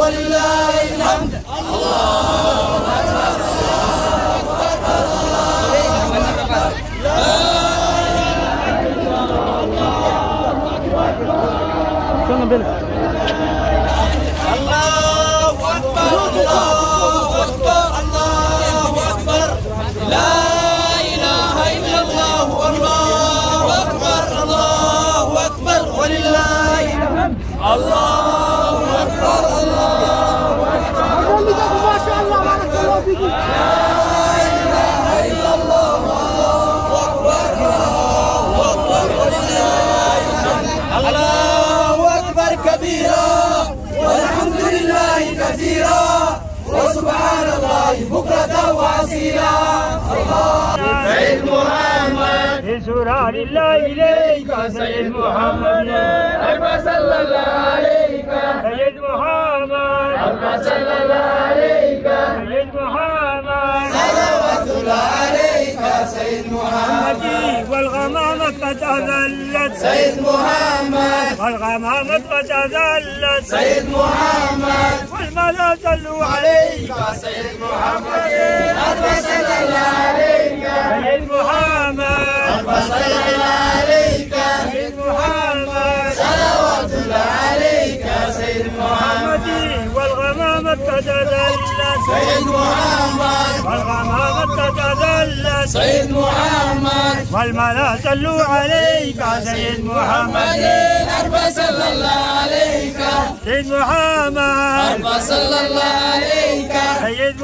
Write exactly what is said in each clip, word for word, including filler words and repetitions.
ولله الحمد. الله أكبر الله أكبر الله أكبر الله أكبر لا إله إلا الله والله أكبر الله أكبر ولله الحمد. الله أكبر الله أكبر ما شاء الله بارك الله فيكم. لا إله إلا الله والله أكبر الله أكبر ولله الحمد. الله أكبر كبيرا والحمد لله كثيرا وسبحان الله بكرة وأصيلا. سيد محمد بسرعة الله إليك سيد محمد أربع صلى الله عليك سيد محمد أربع صلى الله عليك سيد محمد صلوات الله عليك سيد محمد. والغمامة قد أذلت سيد محمد والغمامة قد أذلت سيد محمد والملا صلوا عليك سيد محمد أربع صلى الله عليك سيد محمد أربع صلى الله عليك سيد محمد صلوات الله عليك سيد محمد. والغمامة قد أذلت سيد محمد والغمامة قد أذلت سيد محمد والملا صلوا عليك سيد محمد أربع صلى الله عليك سيد محمد أربع صلى الله عليك سيد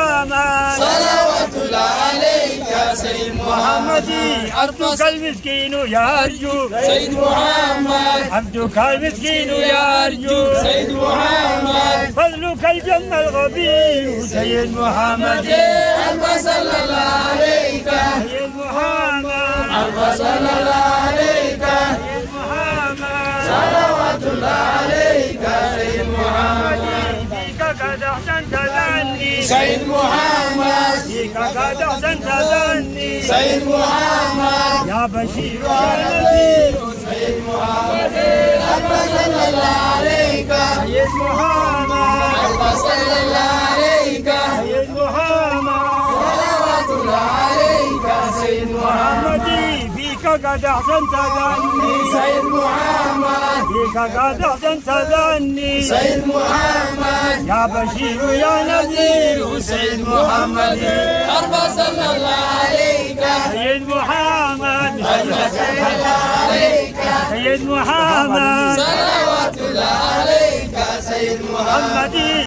محمد صلوات الله عليك سيد محمد. عبدك المسكين يرجو سيد محمد عبدك المسكين يرجو سيد محمد فضلك الجنة الغفير سيد محمد أربع صلى الله عليك سيد محمد أربع صلى الله عليك سيد محمد صلوات الله عليك سيد محمد. فيك قد أحسنت ظني سيد محمد فيك قد أحسنت ظني سيد محمد يا بشير يا نذير سيد محمد أربع صلى الله عليك سيد محمد أربع صلى الله عليك سيد محمد صلوات الله عليك سيد محمد. فيك قد أحسنت ظني سيد محمد فيك قد أحسنت ظني سيد محمد يا بشير يا نذير سيد محمد أربع صلى الله عليك سيد محمد أربع صلى الله عليك سيد محمد صلوات الله عليك سيد محمد. محمد